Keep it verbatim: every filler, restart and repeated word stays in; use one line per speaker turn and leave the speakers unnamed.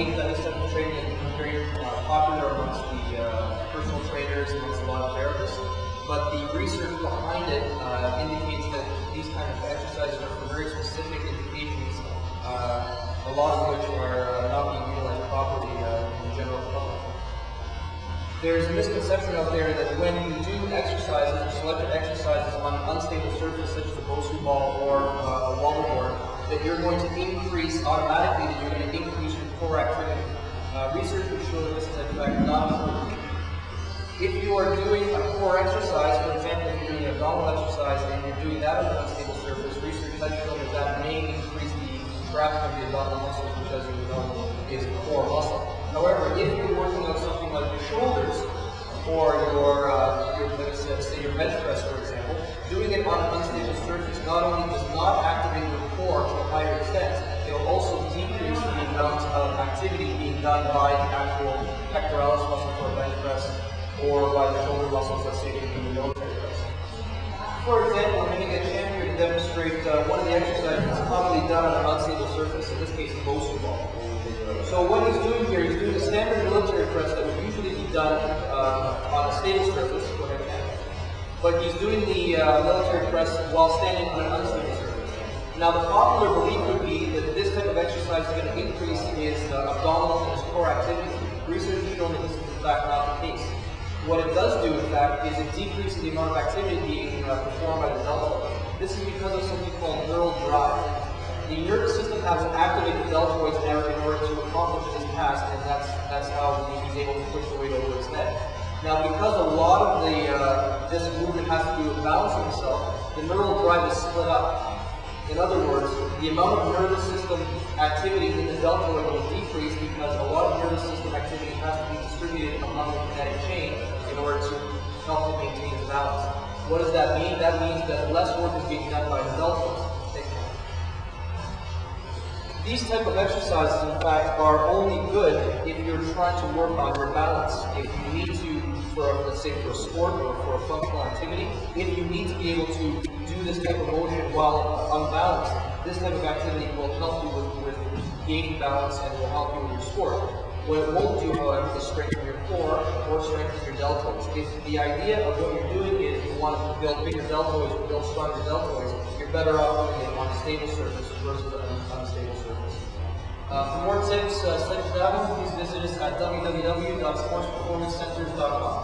believe that this type of training has become very uh, popular amongst the uh, personal trainers and amongst a lot of therapists, but the research behind it uh, indicates that these kind of exercises are for very specific indications, uh, a lot of which are uh, not being utilized properly uh, in the general public. There's a misconception out there that when you do exercises or selected exercises on an unstable surface such as a BOSU ball or uh, a wobble board, that you're going to increase automatically, that you're going to increase your core activity. Uh, research would show that this is in fact not true. If you are doing a core exercise, for example, if you're doing an abdominal exercise and you're doing that on an unstable surface, research has shown that that may increase the contraction of the abdominal muscles, which, as you know, is a core muscle. However, if you're working on something like your shoulders or your, uh, your let's say your bench press, for example, doing it on an unstable surface not only does not activate your core to a higher extent, it will also decrease the amount of activity being done by the actual pectoralis muscle for a bench press or by the shoulder muscles, let's say, in the military press. For example, I'm going to get a chance here to demonstrate uh, one of the exercises that's commonly done on an unstable surface, in this case, a BOSU ball. So what he's doing here, he's doing a standard military press that would usually be done uh, on a stable surface, go ahead, but he's doing the uh, military press while standing on an unstable surface. Now the popular belief would be that this type of exercise is going to increase his uh, abdominal and his core activity. Research has shown that this is in fact not the case. What it does do, in fact, is it decreases the amount of activity being uh, performed by the deltoid. This is because of something called neural drive. The nervous system has to activate the deltoids in order to accomplish this task, and that's that's how he's able to push the weight over his head. Now, because a lot of the uh, this movement has to do with balancing himself, the neural drive is split up. In other words, the amount of nervous system activity in the deltoid will decrease because a lot of nervous system activity has to be distributed among the kinetic chain in order to help him maintain his balance. What does that mean? That means that less work is being done by the deltoids. These type of exercises, in fact, are only good if you're trying to work on your balance. If you need to, for let's say for a sport or for a functional activity, if you need to be able to do this type of motion while unbalanced, this type of activity will help you with, with gaining balance and will help you with your sport. What it won't do, however, is strengthen your core or strengthen your deltoids. If the idea of what you're doing is you want to build bigger deltoids or build stronger deltoids, you're better off doing it on a stable surface versus an unstable surface. Uh, for more tips, uh, such as that one, please visit us at w w w dot sports performance centers dot com.